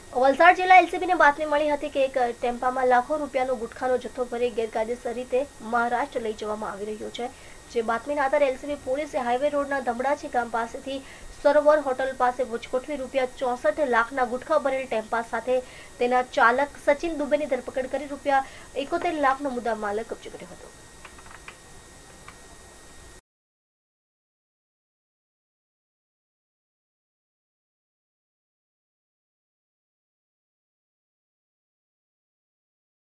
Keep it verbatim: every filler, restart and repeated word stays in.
વલસાડ જિલ્લા એલસીબીને બાતમી મળી હતી કે એક ટેમ્પામાં લાખો રૂપિયાનો ગુટખાનો જથ્થો ભરી ગેરકાયદેસર રીતે મહારાષ્ટ્ર લઈ જવામાં આવી રહ્યો છે। જે બાતમીના આધારે એલસીબી પોલીસે હાઈવે રોડના ધમડાચી ગામ પાસેથી સરોવર હોટલ પાસે વચકોટવી રૂપિયા ચોસઠ લાખના ગુટખા ભરેલ ટેમ્પા સાથે તેના ચાલક સચિન દુબેની ધરપકડ કરી રૂપિયા એકોતેર લાખનો મુદ્દામાલ કબજે કર્યો હતો।